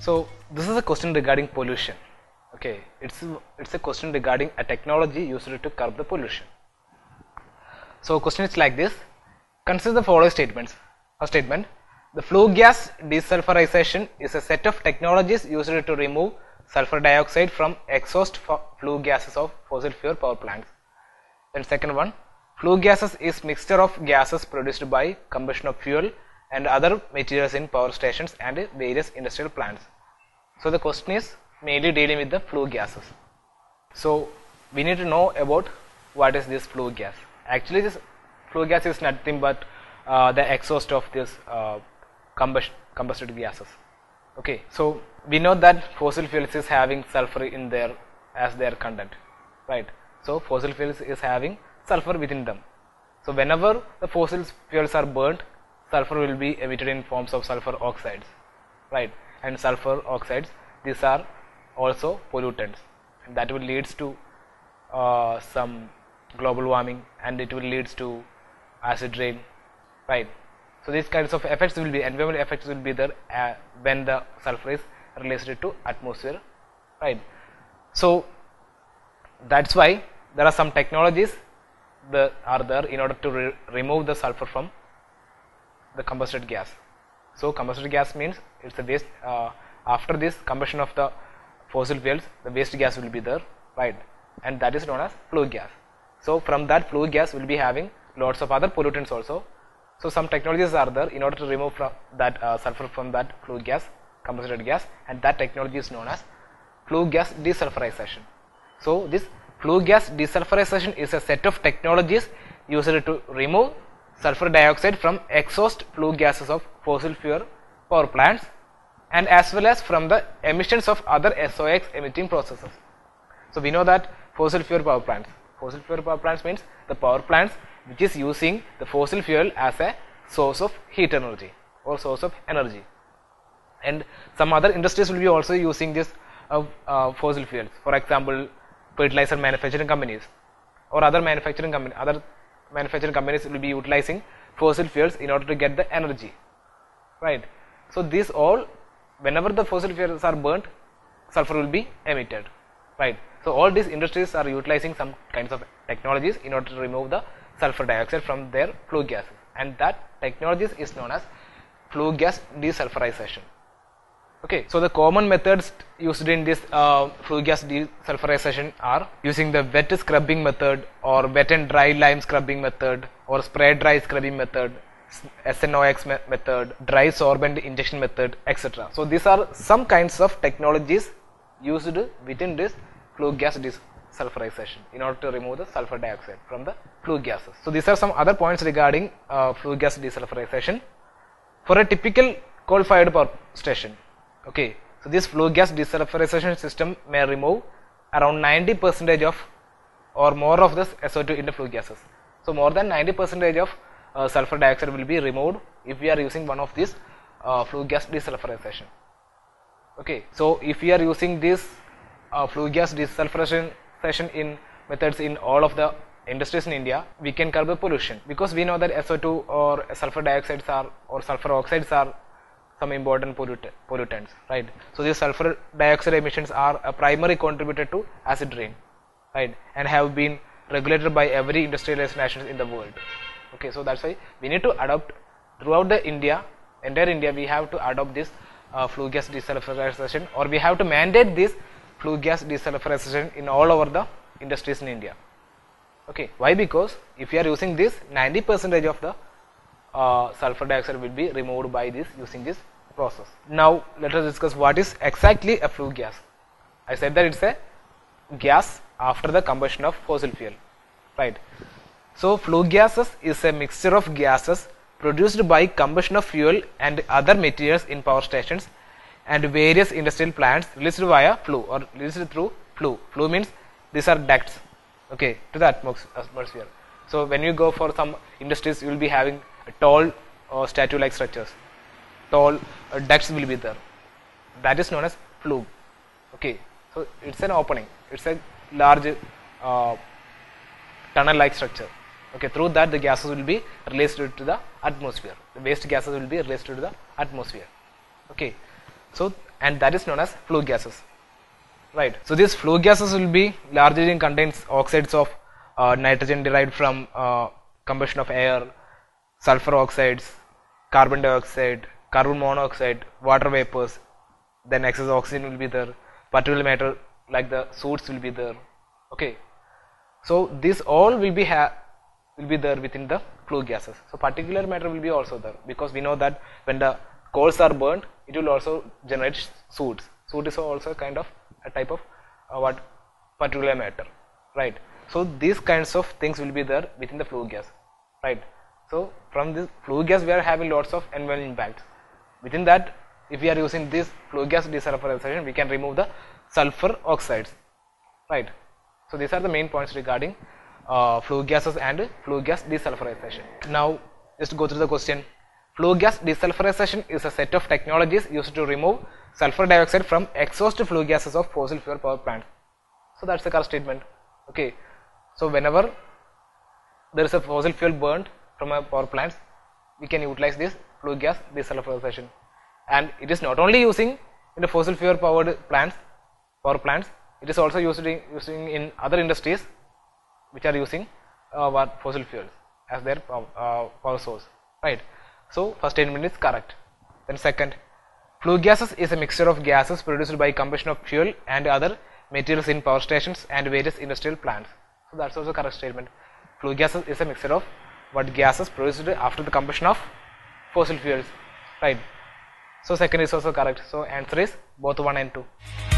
So this is a question regarding pollution. Okay, it's a question regarding a technology used to curb the pollution. So question is like this. Consider the following statements. First statement: the flue gas desulfurization is a set of technologies used to remove sulfur dioxide from exhaust flue gases of fossil fuel power plants. Then second one, flue gases is mixture of gases produced by combustion of fuel and other materials in power stations and various industrial plants. So the question is mainly dealing with the flue gases. So we need to know about what is this flue gas. Actually this flue gas is nothing but the exhaust of this combusted gases. Okay, so we know that fossil fuels is having sulfur in there as their content, right? So fossil fuels is having sulfur within them. So whenever the fossil fuels are burnt, sulfur will be emitted in forms of sulfur oxides, right? And sulfur oxides, these are also pollutants, and that will leads to some global warming, and it will leads to acid rain, right? So these kinds of effects will be, environmental effects will be there when the sulfur is released to atmosphere, right? So that's why there are some technologies that are there in order to remove the sulfur from the combusted gas. So combusted gas means it's a waste. After this combustion of the fossil fuels, the waste gas will be there, right? And that is known as flue gas. So from that flue gas will be having lots of other pollutants also. So some technologies are there in order to remove from that sulfur from that flue gas, combusted gas, and that technology is known as flue gas desulfurization. So this flue gas desulfurization is a set of technologies used to remove sulfur dioxide from exhaust flue gases of fossil fuel power plants, and as well as from the emissions of other SOx emitting processes. So we know that fossil fuel power plants means the power plants which is using the fossil fuel as a source of heat energy or source of energy, and some other industries will be also using this fossil fuels. For example, fertilizer manufacturing companies or other manufacturing companies will be utilizing fossil fuels in order to get the energy, right? So these all, whenever the fossil fuels are burnt, sulfur will be emitted, right? So all these industries are utilizing some kinds of technologies in order to remove the sulfur dioxide from their flue gases, and that technologies is known as flue gas desulfurization. Okay, so the common methods used in this flue gas desulfurization are using the wet scrubbing method, or wet and dry lime scrubbing method, or spray dry scrubbing method, SNOx method, dry sorbent injection method, etc. So these are some kinds of technologies used within this flue gas desulfurization in order to remove the sulfur dioxide from the flue gases. So these are some other points regarding flue gas desulfurization. For a typical coal-fired power station, okay, so this flue gas desulfurization system may remove around 90% of or more of this SO2 in the flue gases. So more than 90% of sulfur dioxide will be removed if we are using one of these flue gas desulfurization. Okay, so if we are using this flue gas desulfurization in methods in all of the industries in India, we can curb the pollution, because we know that SO2 or sulfur dioxides are, or sulfur oxides are some important pollutants, right? So these sulfur dioxide emissions are a primary contributor to acid rain, right, and have been regulated by every industrialized nations in the world. Okay, so that's why we need to adopt throughout the entire India, we have to adopt this flue gas desulfurization, or we have to mandate this flue gas desulfurization in all over the industries in India. Okay, why? Because if you are using this, 90% of the sulfur dioxide will be removed by this using this process. Now let us discuss what is exactly a flue gas. I said that it's a gas after the combustion of fossil fuel, right? So flue gases is a mixture of gases produced by combustion of fuel and other materials in power stations and various industrial plants, released via flue or released through flue. Flue means these are ducts, okay, to the atmosphere. So when you go for some industries, you will be having tall statue-like structures, tall ducts will be there. That is known as flue. Okay, so it's an opening. It's a large tunnel-like structure. Okay, through that the gases will be released to the atmosphere. The waste gases will be released to the atmosphere. Okay, so and that is known as flue gases. Right. So these flue gases will be largely contains oxides of nitrogen derived from combustion of air, sulfur oxides, carbon dioxide, carbon monoxide, water vapors. Then excess oxygen will be there. Particulate matter like the soot will be there. Okay. So this all will be there within the flue gases. So particulate matter will be also there, because we know that when the coals are burnt, it will also generate soot. Soot is also kind of a type of particulate matter, right? So these kinds of things will be there within the flue gas, right? So from this flue gas we are having lots of environmental impacts. Within that, if we are using this flue gas desulfurization, we can remove the sulfur oxides, right? So these are the main points regarding flue gases and flue gas desulfurization. Now just go through the question. Flue gas desulfurization is a set of technologies used to remove sulfur dioxide from exhaust flue gases of fossil fuel power plants. So that's the correct statement. Okay. So whenever there is a fossil fuel burnt from a power plants, we can utilize this flue gas desulfurization. And it is not only using in the fossil fuel power plants, it is also using in other industries which are using fossil fuels as their power source, right? So first statement is correct. Then second, flue gases is a mixture of gases produced by combustion of fuel and other materials in power stations and various industrial plants. So that's also correct statement. Flue gases is a mixture of what gases produced after the combustion of fossil fuels, right? So second is also correct. So answer is both 1 and 2.